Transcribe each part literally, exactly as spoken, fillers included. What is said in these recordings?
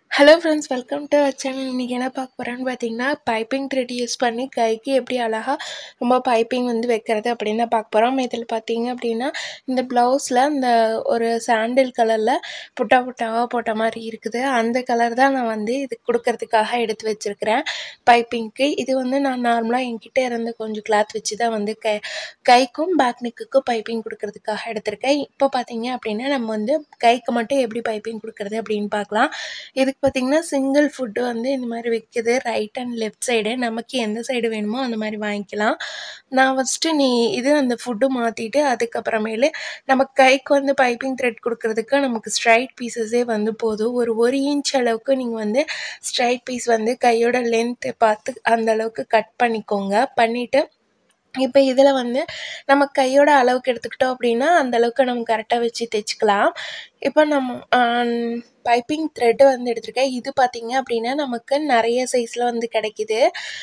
Hello friends, welcome to our channel. இன்றைக்கி என்ன பார்க்க போகிறேன்னு பார்த்தீங்கன்னா, பைப்பிங் த்ரெட் யூஸ் பண்ணி கைக்கு எப்படி அழகாக ரொம்ப பைப்பிங் வந்து வைக்கிறது அப்படின்னு தான் பார்க்க போகிறோம். இதில் பார்த்தீங்க அப்படின்னா, இந்த ப்ளவுஸில் இந்த ஒரு சாண்டில் கலரில் புட்டா புட்டாவாக போட்ட மாதிரி இருக்குது. அந்த கலர் தான் நான் வந்து இது கொடுக்கறதுக்காக எடுத்து வச்சுருக்கிறேன் பைப்பிங்க்கு. இது வந்து நான் நார்மலாக என்கிட்ட இருந்த கொஞ்சம் கிளாத் வச்சு தான் வந்து கை கைக்கும் பேக் நெக்குக்கும் பைப்பிங் கொடுக்கறதுக்காக எடுத்திருக்கேன். இப்போ பார்த்தீங்க அப்படின்னா, நம்ம வந்து கைக்கு மட்டும் எப்படி பைப்பிங் கொடுக்குறது அப்படின்னு பார்க்கலாம். இதுக்கு பார்த்திங்கன்னா சிங்கிள் ஃபுட்டு வந்து இந்த மாதிரி வைக்கிது. ரைட் அண்ட் லெஃப்ட் சைடு நமக்கு எந்த சைடு வேணுமோ அந்த மாதிரி வாங்கிக்கலாம். நான் ஃபஸ்ட்டு நீ இது அந்த ஃபுட்டு மாற்றிட்டு அதுக்கப்புறமேலு நம்ம கைக்கு வந்து பைப்பிங் த்ரெட் கொடுக்குறதுக்கு நமக்கு ஸ்ட்ரைட் பீஸஸே வந்து போதும். ஒரு ஒரு இன்ச் அளவுக்கு நீங்கள் வந்து ஸ்ட்ரைட் பீஸ் வந்து கையோட லென்த்தை பார்த்து அந்த அளவுக்கு கட் பண்ணிக்கோங்க. பண்ணிவிட்டு இப்போ இதில் வந்து நம்ம கையோட அளவுக்கு எடுத்துக்கிட்டோம் அப்படின்னா அந்தளவுக்கு நம்ம கரெக்டாக வச்சு தைச்சிக்கலாம். இப்போ நம்ம பைப்பிங் த்ரெட்டு வந்து எடுத்துருக்கேன். இது பார்த்திங்க அப்படின்னா நமக்கு நிறைய சைஸில் வந்து கிடைக்கிது.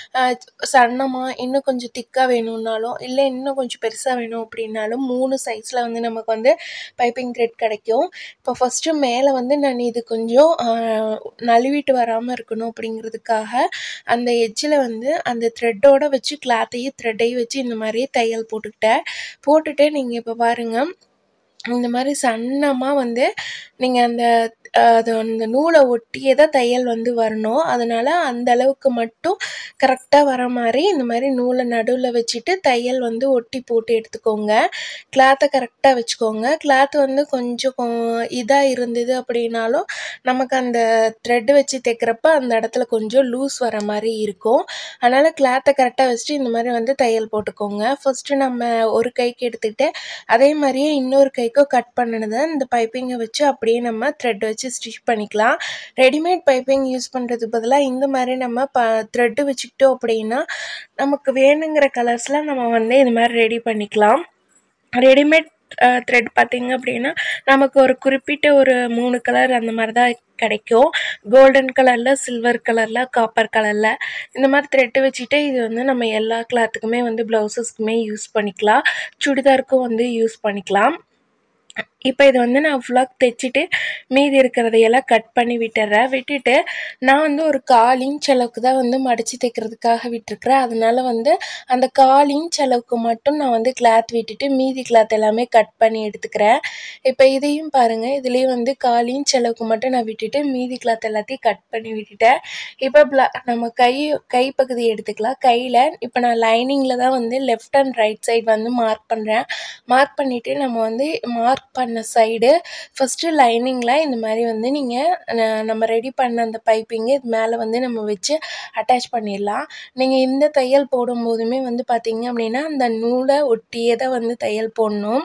சன்னமாக இன்னும் கொஞ்சம் திக்காக வேணும்னாலும் இல்லை இன்னும் கொஞ்சம் பெருசாக வேணும் அப்படின்னாலும் மூணு சைஸில் வந்து நமக்கு வந்து பைப்பிங் த்ரெட் கிடைக்கும். இப்போ ஃபஸ்ட்டு மேலே வந்து நான் இது கொஞ்சம் நழுவிட்டு வராமல் இருக்கணும் அப்படிங்கிறதுக்காக அந்த எட்ஜில் வந்து அந்த த்ரெட்டோடு வச்சு கிளாத்தையும் த்ரெட்டையும் வச்சு இந்த மாதிரியே தையல் போட்டுக்கிட்டேன். போட்டுட்டு நீங்கள் இப்போ பாருங்கள், இந்த மாதிரி சன்னமாக வந்து நீங்கள் அந்த அது அந்த நூலை ஒட்டியே தான் தையல் வந்து வரணும். அதனால் அந்த அளவுக்கு மட்டும் கரெக்டாக வர மாதிரி இந்த மாதிரி நூலை நடுவில் வச்சுட்டு தையல் வந்து ஒட்டி போட்டு எடுத்துக்கோங்க. கிளாத்தை கரெக்டாக வச்சுக்கோங்க. கிளாத் வந்து கொஞ்சம் இதாக இருந்தது அப்படின்னாலும் நமக்கு அந்த த்ரெட்டு வச்சு தைக்கிறப்ப அந்த இடத்துல கொஞ்சம் லூஸ் வர மாதிரி இருக்கும். அதனால் கிளாத்தை கரெக்டாக வச்சுட்டு இந்த மாதிரி வந்து தையல் போட்டுக்கோங்க. ஃபஸ்ட்டு நம்ம ஒரு கைக்கு எடுத்துக்கிட்டு அதே மாதிரியே இன்னொரு கைக்கும் கட் பண்ணினதை இந்த பைப்பிங்கை வச்சு அப்படியே நம்ம த்ரெட் வச்சு ஸ்டிச் பண்ணிக்கலாம். ரெடிமேட் பைப்பிங் யூஸ் பண்ணுறதுக்கு பதிலாக இந்த மாதிரி நம்ம ப த்ரெட்டு வச்சுக்கிட்டோம் அப்படின்னா நமக்கு வேணுங்கிற கலர்ஸில் நம்ம வந்து இது மாதிரி ரெடி பண்ணிக்கலாம். ரெடிமேட் த்ரெட் பார்த்திங்க அப்படின்னா நமக்கு ஒரு குறிப்பிட்ட ஒரு மூணு கலர் அந்த மாதிரி தான் கிடைக்கும். கோல்டன் கலரில், சில்வர் கலரில், காப்பர் கலரில் இந்த மாதிரி த்ரெட்டு வச்சுட்டு இது வந்து நம்ம எல்லா கிளாத்துக்குமே வந்து ப்ளவுஸஸ்க்குமே யூஸ் பண்ணிக்கலாம். சுடிதாருக்கும் வந்து யூஸ் பண்ணிக்கலாம். இப்போ இது வந்து நான் ஃபுல்லாக தைச்சிட்டு மீதி இருக்கிறதையெல்லாம் கட் பண்ணி விட்டுறேன். விட்டுட்டு நான் வந்து ஒரு கால் இன்ச் அளவுக்கு தான் வந்து மடித்து தைக்கிறதுக்காக விட்டுருக்குறேன். அதனால் வந்து அந்த கால் இன்ச் அளவுக்கு மட்டும் நான் வந்து கிளாத் விட்டுட்டு மீதி கிளாத் எல்லாமே கட் பண்ணி எடுத்துக்கிறேன். இப்போ இதையும் பாருங்கள், இதுலேயும் வந்து கால் இன்ச் அளவுக்கு மட்டும் நான் விட்டுட்டு மீதி கிளாத் எல்லாத்தையும் கட் பண்ணி விட்டுட்டேன். இப்போ ப்ள நம்ம கை கைப்பகுதி எடுத்துக்கலாம். கையில் இப்போ நான் லைனிங்கில் தான் வந்து லெஃப்ட் அண்ட் ரைட் சைடு வந்து மார்க் பண்ணுறேன். மார்க் பண்ணிவிட்டு நம்ம வந்து மார்க் பண்ண சைடு ஃபஸ்ட்டு லைனிங்கில் இந்த மாதிரி வந்து நீங்கள் நம்ம ரெடி பண்ண அந்த பைப்பிங்கு இது மேலே வந்து நம்ம வச்சு அட்டாச் பண்ணிடலாம். நீங்கள் இந்த தையல் போடும்போதுமே வந்து பார்த்திங்க அப்படின்னா அந்த நூலை ஒட்டியே தான் வந்து தையல் போடணும்.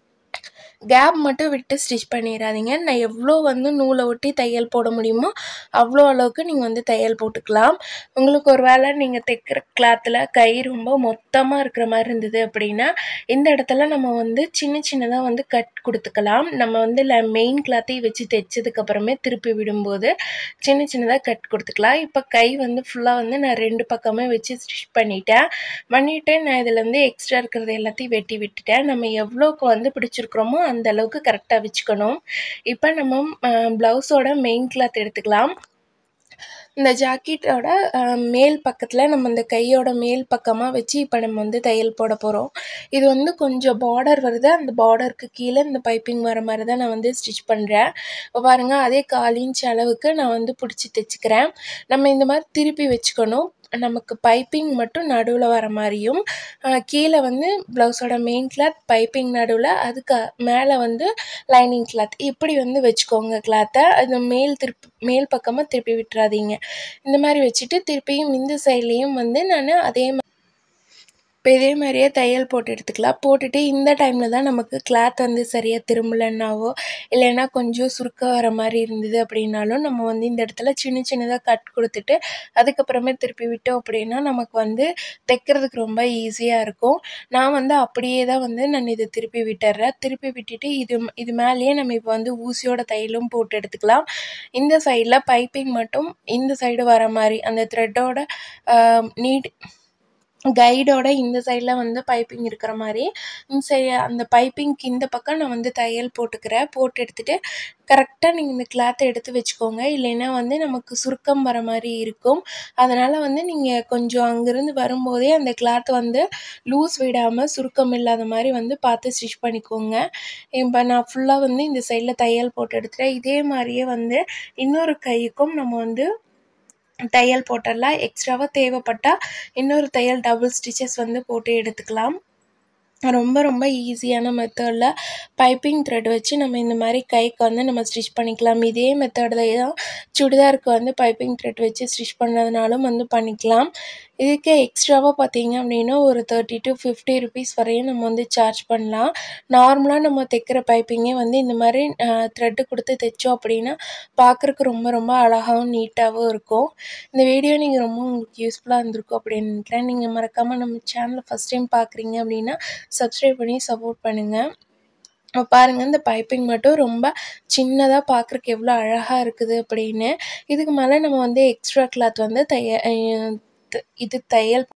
கேப் மட்டும் விட்டு ஸ்டிச் பண்ணிடாதீங்க. நான் எவ்வளோ வந்து நூலை ஒட்டி தையல் போட முடியுமோ அவ்வளோ அளவுக்கு நீங்கள் வந்து தையல் போட்டுக்கலாம். உங்களுக்கு ஒரு வேளை நீங்கள் தைக்கிற கிளாத்தில் கை ரொம்ப மொத்தமாக இருக்கிற மாதிரி இருந்தது அப்படின்னா இந்த இடத்துல நம்ம வந்து சின்ன சின்னதாக வந்து கட் கொடுத்துக்கலாம். நம்ம வந்து இல்லை மெயின் கிளாத்தையும் வச்சு தைச்சதுக்கப்புறமே திருப்பி விடும்போது சின்ன சின்னதாக கட் கொடுத்துக்கலாம். இப்போ கை வந்து ஃபுல்லாக வந்து நான் ரெண்டு பக்கமே வச்சு ஸ்டிச் பண்ணிட்டேன். பண்ணிவிட்டு நான் இதில் வந்து எக்ஸ்ட்ரா இருக்கிறது எல்லாத்தையும் வெட்டி விட்டுட்டேன். நம்ம எவ்வளோக்கு வந்து பிடிச்சிருக்கிறோமோ அந்த அளவுக்கு கரெக்டாக வச்சுக்கணும். இப்போ நம்ம ப்ளவுஸோட மெயின் கிளாத் எடுத்துக்கலாம். இந்த ஜாக்கெட்டோட மேல் பக்கத்தில் நம்ம இந்த கையோட மேல் பக்கமாக வச்சு இப்போ நம்ம வந்து தையல் போட போகிறோம். இது வந்து கொஞ்சம் பார்டர் வருது. அந்த பார்டருக்கு கீழே இந்த பைப்பிங் வர மாதிரி தான் நான் வந்து ஸ்டிச் பண்ணுறேன். இப்போ பாருங்கள், அதே கால் இன்ச் அளவுக்கு நான் வந்து பிடிச்சி தைச்சிக்கிறேன். நம்ம இந்த மாதிரி திருப்பி வச்சுக்கணும். நமக்கு பைப்பிங் மட்டும் நடுவில் வர மாதிரியும் கீழே வந்து ப்ளவுஸோட மெயின் கிளாத் பைப்பிங் நடுவில் அதுக்கு மேலே வந்து லைனிங் கிளாத் இப்படி வந்து வச்சுக்கோங்க கிளாத்தை. அது மேல் திருப்பி மேல் பக்கமாக திருப்பி விட்டுறாதீங்க. இந்த மாதிரி வச்சுட்டு திருப்பியும் இந்த சைட்லேயும் வந்து நான் அதே மாதிரி இப்போ இதே மாதிரியே தையல் போட்டு எடுத்துக்கலாம். போட்டுட்டு இந்த டைமில் தான் நமக்கு கிளாத் வந்து சரியாக திரும்பலைன்னாவோ இல்லைன்னா கொஞ்சம் சுருக்க வர மாதிரி இருந்தது அப்படின்னாலும் நம்ம வந்து இந்த இடத்துல சின்ன சின்னதாக கட் கொடுத்துட்டு அதுக்கப்புறமே திருப்பி விட்டோம் அப்படின்னா நமக்கு வந்து தைக்கிறதுக்கு ரொம்ப ஈஸியாக இருக்கும். நான் வந்து அப்படியே தான் வந்து நான் இதை திருப்பி விட்டுறேன். திருப்பி விட்டுட்டு இது இது மேலேயே நம்ம இப்போ வந்து ஊசியோட தையலும் போட்டு எடுத்துக்கலாம். இந்த சைடில் பைப்பிங் மட்டும் இந்த சைடு வர மாதிரி அந்த த்ரெட்டோட நீட் கைடோட இந்த சைடில் வந்து பைப்பிங் இருக்கிற மாதிரி இந்த சைடு அந்த பைப்பிங்க்கு இந்த பக்கம் நான் வந்து தையல் போட்டுக்கிறேன். போட்டு எடுத்துகிட்டு கரெக்டாக நீங்கள் இந்த கிளாத்தை எடுத்து வச்சுக்கோங்க. இல்லைன்னா வந்து நமக்கு சுருக்கம் வர மாதிரி இருக்கும். அதனால் வந்து நீங்கள் கொஞ்சம் அங்கேருந்து வரும்போதே அந்த கிளாத்தை வந்து லூஸ் விடாமல் சுருக்கம் இல்லாத மாதிரி வந்து பார்த்து ஸ்டிச் பண்ணிக்கோங்க. இப்போ நான் ஃபுல்லாக வந்து இந்த சைடில் தையல் போட்டு எடுத்துகிறேன். இதே மாதிரியே வந்து இன்னொரு கைக்கும் நம்ம வந்து தையல் போட்டுடலாம். எக்ஸ்ட்ராவாக தேவைப்பட்டால் இன்னொரு தையல் டபுள் ஸ்டிச்சஸ் வந்து போட்டு எடுத்துக்கலாம். ரொம்ப ரொம்ப ஈஸியான மெத்தடில் பைப்பிங் த்ரெட் வச்சு நம்ம இந்த மாதிரி கைக்கு வந்து நம்ம ஸ்டிச் பண்ணிக்கலாம். இதே மெத்தடில் தான் சுடிதாருக்கு வந்து பைப்பிங் த்ரெட் வச்சு ஸ்டிச் பண்ணதுனாலும் வந்து பண்ணிக்கலாம். இதுக்கு எக்ஸ்ட்ராவாக பார்த்தீங்க அப்படின்னா ஒரு தேர்ட்டி டு ஃபிஃப்டி ருபீஸ் வரையும் நம்ம வந்து சார்ஜ் பண்ணலாம். நார்மலாக நம்ம தைக்கிற பைப்பிங்கே வந்து இந்த மாதிரி த்ரெட்டு கொடுத்து தைச்சோம் அப்படின்னா பார்க்குறக்கு ரொம்ப ரொம்ப அழகாகவும் நீட்டாகவும் இருக்கும். இந்த வீடியோ நீங்கள் ரொம்ப உங்களுக்கு யூஸ்ஃபுல்லாக இருந்திருக்கும் அப்படின்னு நினைக்கிறேன். நீங்கள் மறக்காமல் நம்ம சேனலை ஃபஸ்ட் டைம் பார்க்குறீங்க அப்படின்னா சப்ஸ்கிரைப் பண்ணி சப்போர்ட் பண்ணுங்கள். பாருங்கள், இந்த பைப்பிங் மட்டும் ரொம்ப சின்னதாக பார்க்குறக்கு எவ்வளோ அழகாக இருக்குது அப்படின்னு. இதுக்கு மேலே நம்ம வந்து எக்ஸ்ட்ரா கிளாத் வந்து தைய இது தையல்